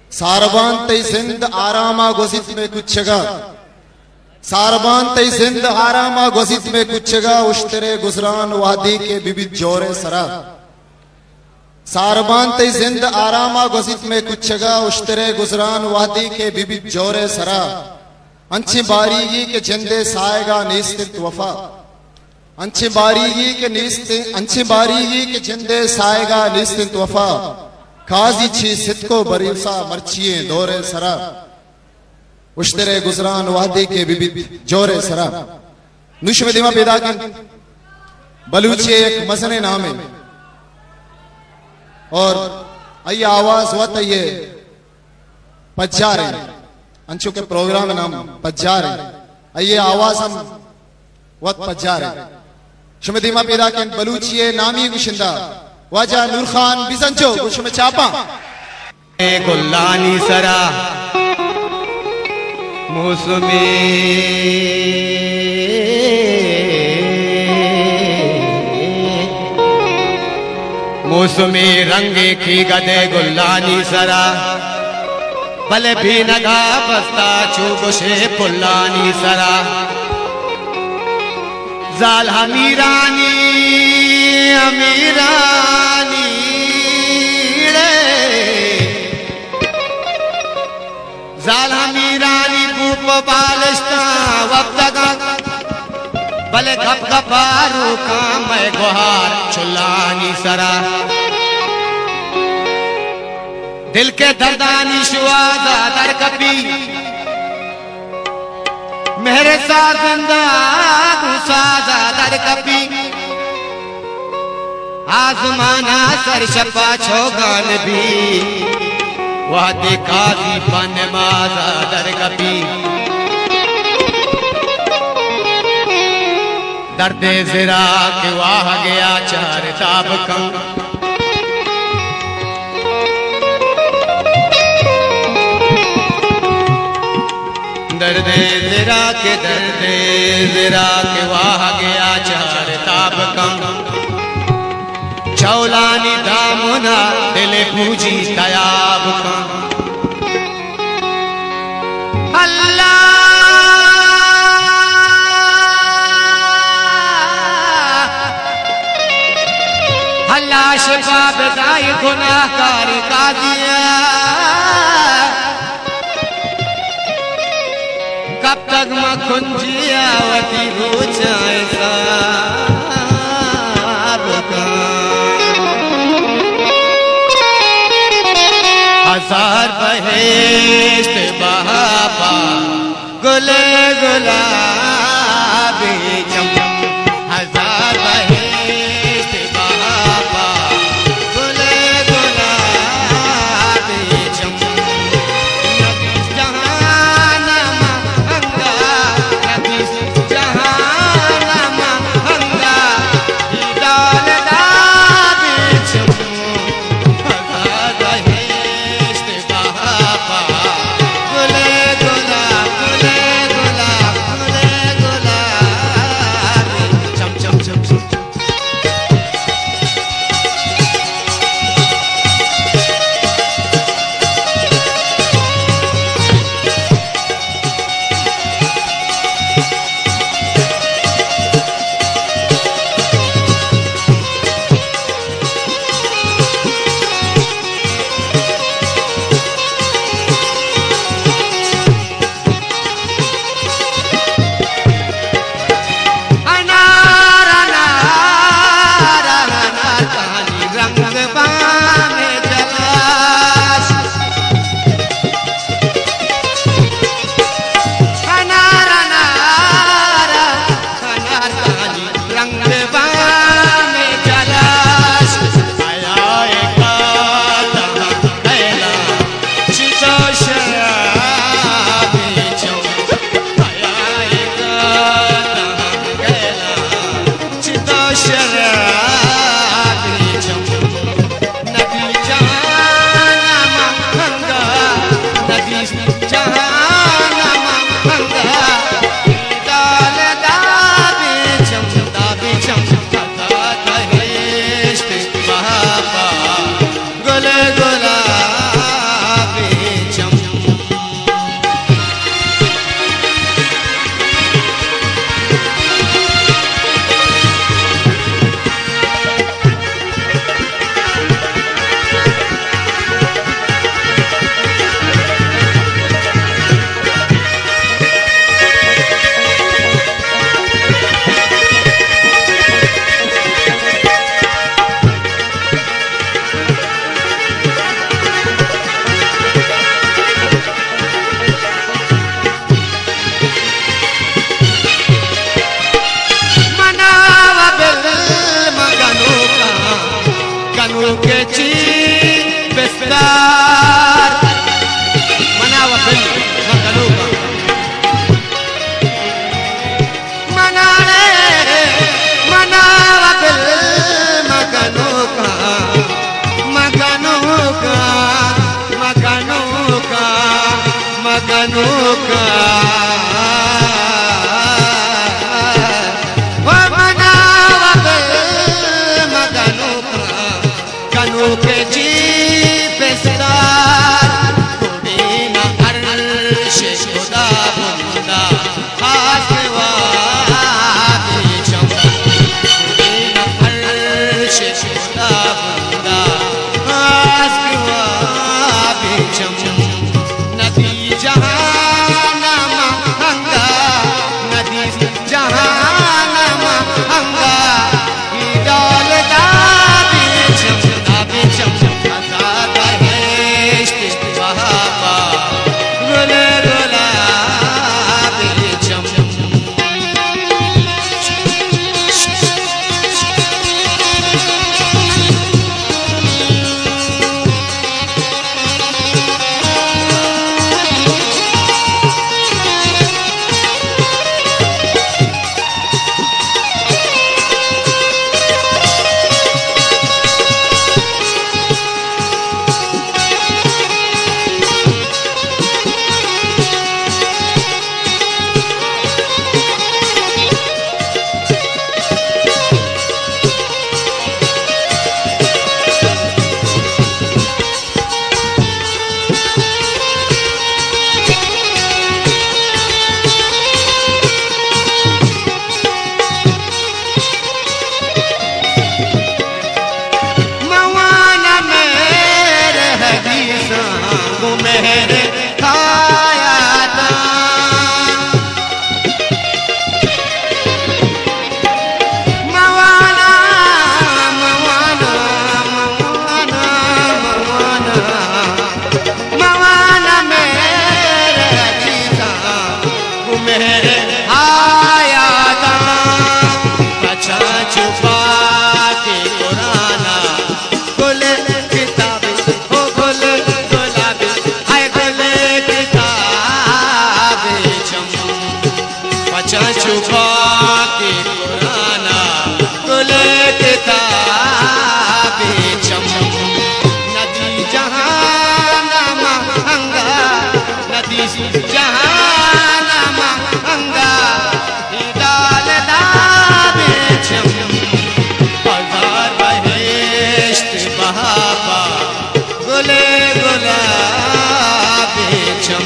सारबान तई सिंध आरामा गोसित में कुछगा, सारबान तई सिंध आरामा गोसित में कुछगा, उश्तरे गुजरान वादी के बिबिद जोरे सरा। सारबान तई सिंध आरामा गोसित में कुछगा, उश्तरे गुजरान वादी के बिबिद जोरे सरा। अंची बारीगी के जिंदे साएगा नीस्तित वफा, अंची बारीगी के जिंदे साएगा नीस्तित वफा। काजी छी सितको बरीसा मर्चिए दौरे सरा, उश्तरे गुजरान वादी के बिबिद जोरे सरा। नुश्व दिमा पैदा कर बलूची एक मसने नाम है और आइए आवाज वत ये पज्जार है अंशु के प्रोग्राम नाम पज्जार है। आइए आवाज हम वत पज्जार है शुमदीमा पैदा कर बलूची नामी गुशिंदा वाजा नूर खान बिजंचो गुशम चापा गुल्लानी सरा मौसमी मौसमी रंगे की गदे गुल्लानी सरा भले भी नगा बस्ता चुगुशे पुल्लानी सरा जाल हमीरानी अमीरानी जाल हमीरानी भूप बालिस्ता वक्तगा भले घप घपारू का मैं गुहार चुल्लानी सरा दिल के दर्दानी शुआदा दर कपी मेरे साथ सादा दर कपी आजमाना सर शपा छोगान भी वह दिखाती पन माजा दर कपी दर्दे ज़रा के वाह गया चार ताब कम दर्दे ज़रा के वाह गया चार ताब कम चौलानी दामुना दिल पूजी तयाब कम अल्लाह अल्लाह शिफा बताई गुनाहगार का दिया कब तक मखुंजिया वती पूछाए हजार बहेश्त बहापा गुले गुलाबी चम हजार बहेश्त बहापा गुले गुलाबी चम मेहर खाया था मवाना मवाना मवाना मवाना मवाना मेरे जीता मेहर आया था बचा छुपा के पुराना गुल किताब हो गुल गुलाबी हाय गुल किताब चम बचा छुपा के पुराना गुल किताब चम नदी जहां महंगा नदी जहां महंगा डाल दाबे चम पगार बहेश्त बहाबा गुले गुलाबे चम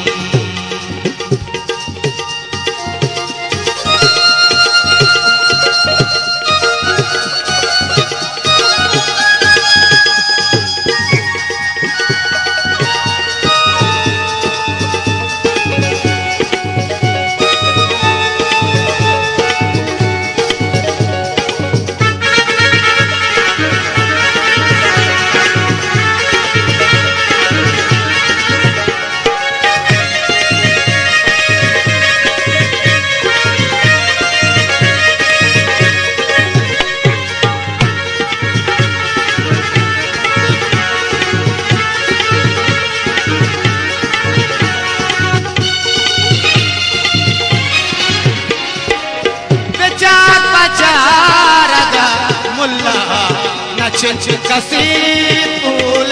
नच कसी फूल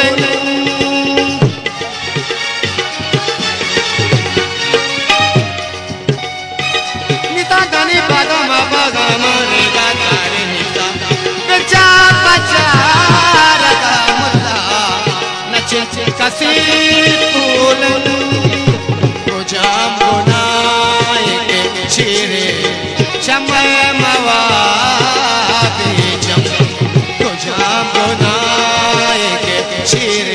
निता गानी बागा मा बागा मारे गागा रे निता बचा बचा रगा मुल्ला नच कसी फूल गुजाम गुनाए के चेहरे चमय मवा जम गुनाए के चेहरे